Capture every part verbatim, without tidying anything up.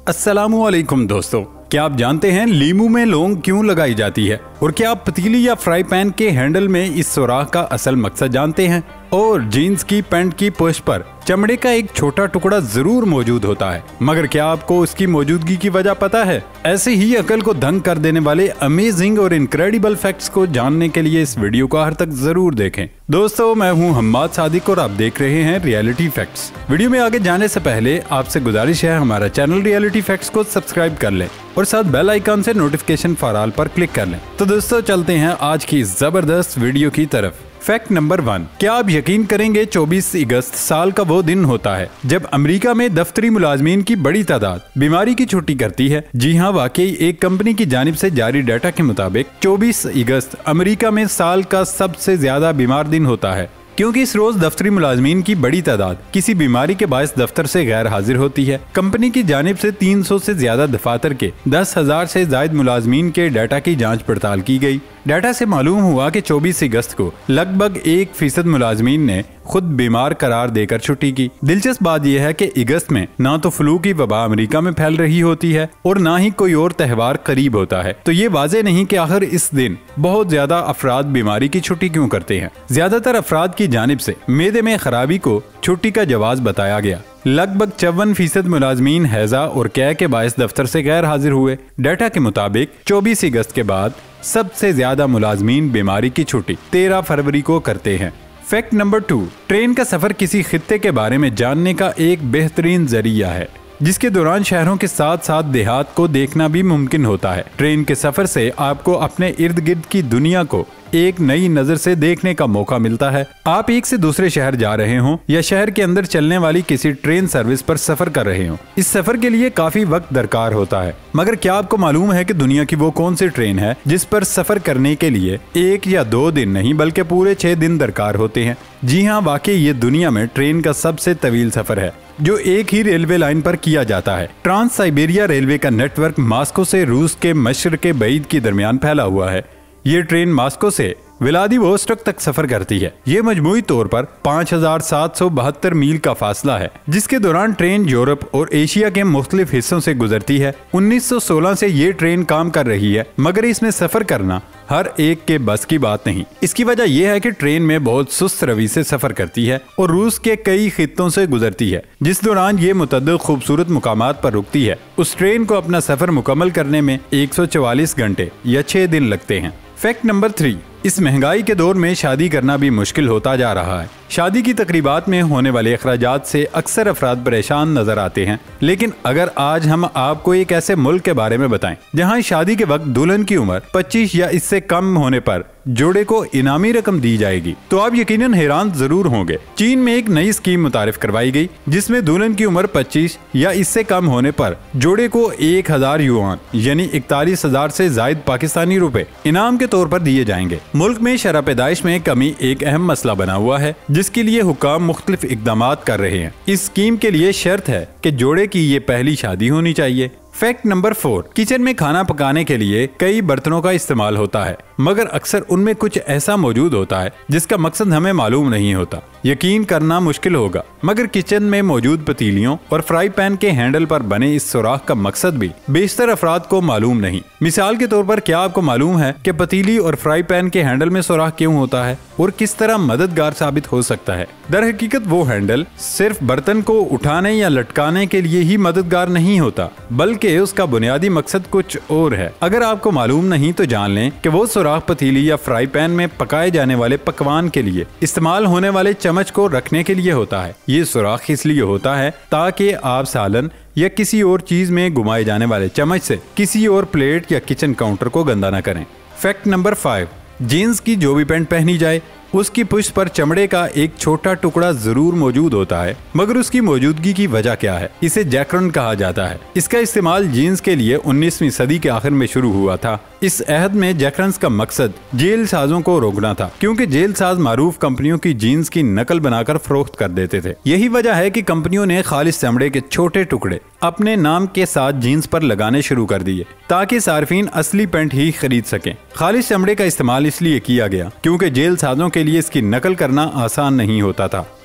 अस्सलामुअलैकुम दोस्तों, क्या आप जानते हैं लीमू में लौंग क्यों लगाई जाती है और क्या आप पतीली या फ्राई पैन के हैंडल में इस सुराख का असल मकसद जानते हैं? और जीन्स की पैंट की पुश पर चमड़े का एक छोटा टुकड़ा जरूर मौजूद होता है, मगर क्या आपको उसकी मौजूदगी की वजह पता है? ऐसे ही अकल को दंग कर देने वाले अमेजिंग और इनक्रेडिबल फैक्ट्स को जानने के लिए इस वीडियो को हर तक जरूर देखें। दोस्तों, मैं हूं हम्माद सादिक और आप देख रहे हैं रियलिटी फैक्ट्स। वीडियो में आगे जाने से पहले आपसे गुजारिश है हमारा चैनल रियलिटी फैक्ट्स को सब्सक्राइब कर लें और साथ बेल आइकन से नोटिफिकेशन फॉर ऑल पर क्लिक कर लें। तो दोस्तों, चलते हैं आज की जबरदस्त वीडियो की तरफ। फैक्ट नंबर वन, क्या आप यकीन करेंगे चौबीस अगस्त साल का वो दिन होता है जब अमेरिका में दफ्तरी मुलाजमीन की बड़ी तादाद बीमारी की छुट्टी करती है। जी हाँ, वाकई एक कंपनी की जानिब से जारी डाटा के मुताबिक चौबीस अगस्त अमेरिका में साल का सबसे ज्यादा बीमार दिन होता है, क्योंकि इस रोज दफ्तरी मुलाजमीन की बड़ी तादाद किसी बीमारी के बायस दफ्तर से गैर हाजिर होती है। कंपनी की जानिब से तीन सौ से ज्यादा दफातर के दस हजार से जायद मुलाजमीन के डाटा की जांच पड़ताल की गई। डाटा से मालूम हुआ कि चौबीस अगस्त को लगभग एक फीसद मुलाजमीन ने खुद बीमार करार देकर छुट्टी की। दिलचस्प बात यह है कि अगस्त में ना तो फ्लू की वबा अमेरिका में फैल रही होती है और ना ही कोई और त्यौहार करीब होता है, तो ये वाजे नहीं कि आखिर इस दिन बहुत ज्यादा अफराद बीमारी की छुट्टी क्यों करते हैं। ज्यादातर अफराद की जानिब से मेदे में खराबी को छुट्टी का जवाब बताया गया। लगभग चौवन फीसद मुलाजमीन हैजा और कै के बायस दफ्तर से गैर हाजिर हुए। डाटा के मुताबिक चौबीस अगस्त के बाद सबसे ज्यादा मुलाजमीन बीमारी की छुट्टी तेरह फरवरी को करते हैं। फैक्ट नंबर टू, ट्रेन का सफर किसी खित्ते के बारे में जानने का एक बेहतरीन जरिया है, जिसके दौरान शहरों के साथ साथ देहात को देखना भी मुमकिन होता है। ट्रेन के सफर से आपको अपने इर्द गिर्द की दुनिया को एक नई नजर से देखने का मौका मिलता है। आप एक से दूसरे शहर जा रहे हों या शहर के अंदर चलने वाली किसी ट्रेन सर्विस पर सफर कर रहे हों, इस सफर के लिए काफी वक्त दरकार होता है। मगर क्या आपको मालूम है कि दुनिया की वो कौन सी ट्रेन है जिस पर सफर करने के लिए एक या दो दिन नहीं बल्कि पूरे छह दिन दरकार होते हैं? जी हाँ, वाकई ये दुनिया में ट्रेन का सबसे तवील सफर है जो एक ही रेलवे लाइन पर किया जाता है। ट्रांस साइबेरिया रेलवे का नेटवर्क मास्को से रूस के मशरक़े बईद के दरमियान फैला हुआ है। ये ट्रेन मास्को से व्लादिवोस्टोक तक सफर करती है। ये मजमूई तौर पर पाँच हजार सात सौ बहत्तर मील का फासला है, जिसके दौरान ट्रेन यूरोप और एशिया के मुख्तलिफ हिस्सों से गुजरती है। उन्नीस सौ सोलह से ये ट्रेन काम कर रही है, मगर इसमें सफर करना हर एक के बस की बात नहीं। इसकी वजह यह है कि ट्रेन में बहुत सुस्त रवि से सफर करती है और रूस के कई खित्तों से गुजरती है, जिस दौरान ये मुतअद्दिद खूबसूरत मुकामात पर रुकती है। उस ट्रेन को अपना सफर मुकम्मल करने में एक सौ चौवालीस घंटे या छह दिन लगते हैं। फैक्ट नंबर थ्री, इस महंगाई के दौर में शादी करना भी मुश्किल होता जा रहा है। शादी की तकरीबात में होने वाले अखराजात से अक्सर अफराद परेशान नजर आते हैं, लेकिन अगर आज हम आपको एक ऐसे मुल्क के बारे में बताएं जहां शादी के वक्त दुल्हन की उम्र पच्चीस या इससे कम होने पर जोड़े को इनामी रकम दी जाएगी, तो आप यकीनन हैरान जरूर होंगे। चीन में एक नई स्कीम मुतारिफ करवाई गई जिसमें दुल्हन की उम्र पच्चीस या इससे कम होने पर जोड़े को एक हजार युआन यानी इकतालीस हजार से जायद पाकिस्तानी रुपए इनाम के तौर पर दिए जाएंगे। मुल्क में शरह पैदाइश में कमी एक अहम मसला बना हुआ है, जिसके लिए हुकाम मुख्तलिफ इकदामात कर रहे हैं। इस स्कीम के लिए शर्त है कि जोड़े की ये पहली शादी होनी चाहिए। फैक्ट नंबर फोर, किचन में खाना पकाने के लिए कई बर्तनों का इस्तेमाल होता है, मगर अक्सर उनमें कुछ ऐसा मौजूद होता है जिसका मकसद हमें मालूम नहीं होता। यकीन करना मुश्किल होगा, मगर किचन में मौजूद पतीलियों और फ्राई पैन के हैंडल पर बने इस सुराख का मकसद भी बेशतर अफराद को मालूम नहीं। मिसाल के तौर पर, क्या आपको मालूम है कि पतीली और फ्राई पैन के हैंडल में सुराख क्यों होता है और किस तरह मददगार साबित हो सकता है? दर हकीकत वो हैंडल सिर्फ बर्तन को उठाने या लटकाने के लिए ही मददगार नहीं होता, बल्कि उसका बुनियादी मकसद कुछ और है। अगर आपको मालूम नहीं तो जान लें कि वो सुराख पतीली या फ्राई पैन में पकाए जाने वाले पकवान के लिए इस्तेमाल होने वाले चम्मच को रखने के लिए होता है। ये सुराख इसलिए होता है ताकि आप सालन या किसी और चीज में घुमाए जाने वाले चम्मच से किसी और प्लेट या किचन काउंटर को गंदा न करें। फैक्ट नंबर फाइव, जीन्स की जो भी पैंट पहनी जाए उसकी पुश पर चमड़े का एक छोटा टुकड़ा जरूर मौजूद होता है, मगर उसकी मौजूदगी की वजह क्या है? इसे जैक्रन कहा जाता है। इसका इस्तेमाल जीन्स के लिए उन्नीसवीं सदी के आखिर में शुरू हुआ था। इस अहद में जैक्रन्स का मकसद जेल साजों को रोकना था, क्योंकि जेल साज मारूफ कंपनियों की जीन्स की नकल बनाकर फरोख्त कर देते थे। यही वजह है कि कंपनियों ने खालिस चमड़े के छोटे टुकड़े अपने नाम के साथ जीन्स पर लगाने शुरू कर दिए ताकि सार्फिन असली पैंट ही खरीद सकें। खालिस चमड़े का इस्तेमाल इसलिए किया गया क्योंकि जेल साजों के लिए इसकी नकल करना आसान नहीं होता था।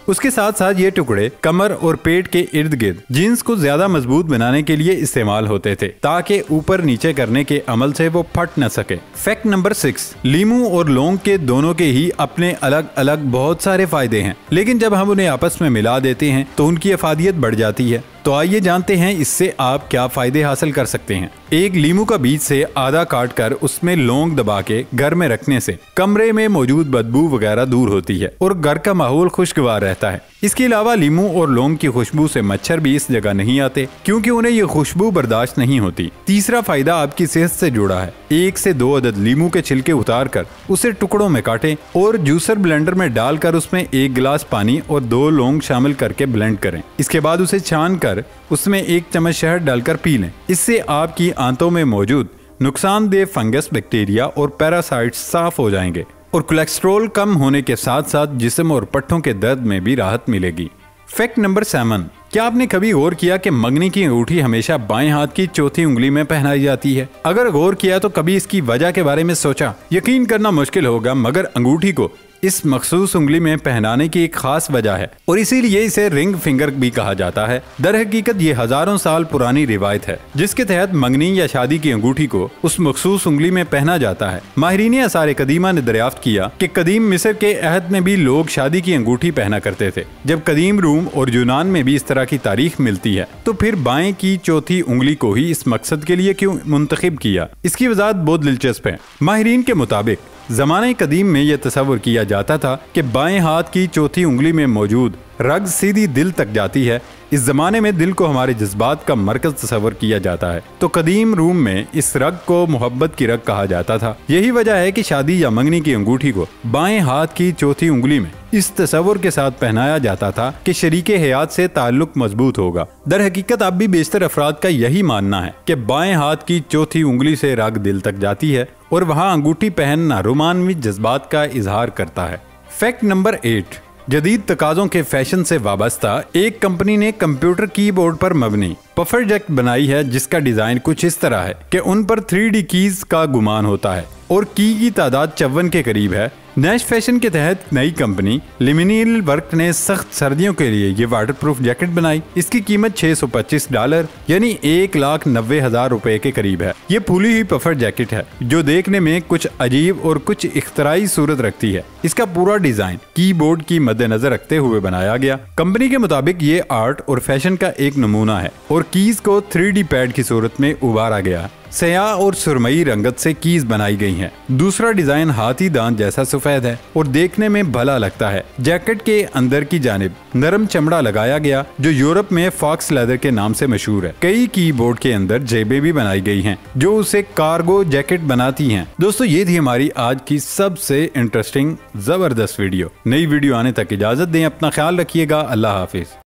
उसके साथ साथ ये टुकड़े कमर और पेट के इर्द गिर्द जीन्स को ज्यादा मजबूत बनाने के लिए इस्तेमाल होते थे, ताकि ऊपर नीचे करने के अमल से वो फट न सके। फैक्ट नंबर सिक्स, लीमू और लौंग के दोनों के ही अपने अलग अलग बहुत सारे फायदे हैं, लेकिन जब हम उन्हें आपस में मिला देते हैं तो उनकी अफादियत बढ़ जाती है। तो आइए जानते हैं इससे आप क्या फायदे हासिल कर सकते हैं। एक लीमू का बीज से आधा काट कर उसमें लौंग दबा के घर में रखने से कमरे में मौजूद बदबू वगैरह दूर होती है और घर का माहौल खुशगवार रहता है। इसके अलावा लीमू और लौंग की खुशबू से मच्छर भी इस जगह नहीं आते, क्योंकि उन्हें ये खुशबू बर्दाश्त नहीं होती। तीसरा फायदा आपकी सेहत से जुड़ा है। एक से दो अदद लीमू के छिलके उतार कर उसे टुकड़ों में काटें और जूसर ब्लेंडर में डालकर उसमें एक गिलास पानी और दो लौंग शामिल करके ब्लेंड करें। इसके बाद उसे छान कर उसमें एक चम्मच शहद डालकर पी लें। इससे आपकी आंतों में मौजूद नुकसानदेह फंगस, बैक्टीरिया और पैरासाइट्स साफ हो जाएंगे और कोलेस्ट्रॉल कम होने के साथ साथ जिस्म और पट्टों के दर्द में भी राहत मिलेगी। फैक्ट नंबर सेवन, क्या आपने कभी गौर किया कि मंगनी की अंगूठी हमेशा बाएं हाथ की चौथी उंगली में पहनाई जाती है? अगर गौर किया तो कभी इसकी वजह के बारे में सोचा? यकीन करना मुश्किल होगा, मगर अंगूठी को इस मखसूस उंगली में पहनाने की एक खास वजह है और इसीलिए इसे रिंग फिंगर भी कहा जाता है। दर हकीकत ये हजारों साल पुरानी रिवायत है, जिसके तहत मंगनी या शादी की अंगूठी को उस मखसूस उंगली में पहना जाता है। माहिरीन आसार कदीमा ने दरियाफ्त किया कि कदीम मिस्र के अहद में भी लोग शादी की अंगूठी पहना करते थे। जब कदीम रूम और यूनान में भी इस तरह की तारीख मिलती है, तो फिर बाएं की चौथी उंगली को ही इस मकसद के लिए क्यों मुंतखब किया? इसकी वजाहत बहुत दिलचस्प है। माहिरीन के मुताबिक ज़माने कदीम में यह तस्वर किया जाता था कि बाएं हाथ की चौथी उंगली में मौजूद रग सीधी दिल तक जाती है। इस जमाने में दिल को हमारे जज्बात का मरकज तस्वर किया जाता है, तो कदीम रूम में इस रग को मोहब्बत की रग कहा जाता था। यही वजह है कि शादी या मंगनी की अंगूठी को बाएं हाथ की चौथी उंगली में इस तस्वर के साथ पहनाया जाता था कि शरीके हयात से ताल्लुक मजबूत होगा। दर हकीकत अब भी बेशतर अफराद का यही मानना है कि बाएं हाथ की चौथी उंगली से रग दिल तक जाती है और वहाँ अंगूठी पहनना रोमानवी जज्बात का इजहार करता है। फैक्ट नंबर एट, जदीद तकाज़ों के फैशन से वाबस्ता एक कंपनी ने कंप्यूटर कीबोर्ड पर मबनी पफर जैक बनाई है, जिसका डिजाइन कुछ इस तरह है कि उन पर थ्री डी कीज का गुमान होता है और की की तादाद चौवन के करीब है। नैश फैशन के तहत नई कंपनी लिमिनियल वर्क ने सख्त सर्दियों के लिए ये वाटरप्रूफ जैकेट बनाई। इसकी कीमत छह सौ पच्चीस डॉलर यानी एक लाख नब्बे हजार रुपए के करीब है। ये फूली हुई पफर जैकेट है जो देखने में कुछ अजीब और कुछ इख्तराई सूरत रखती है। इसका पूरा डिजाइन कीबोर्ड की मद्देनजर रखते हुए बनाया गया। कंपनी के मुताबिक ये आर्ट और फैशन का एक नमूना है और कीज को थ्री डी पैड की सूरत में उभारा गया। स्याह और सुरमई रंगत से कीज बनाई गई हैं। दूसरा डिजाइन हाथी दांत जैसा सफेद है और देखने में भला लगता है। जैकेट के अंदर की जानिब नरम चमड़ा लगाया गया जो यूरोप में फॉक्स लेदर के नाम से मशहूर है। कई कीबोर्ड के अंदर जेबें भी बनाई गई हैं जो उसे कार्गो जैकेट बनाती हैं। दोस्तों, ये थी हमारी आज की सबसे इंटरेस्टिंग जबरदस्त वीडियो। नई वीडियो आने तक इजाजत दें। अपना ख्याल रखिएगा। अल्लाह हाफिज।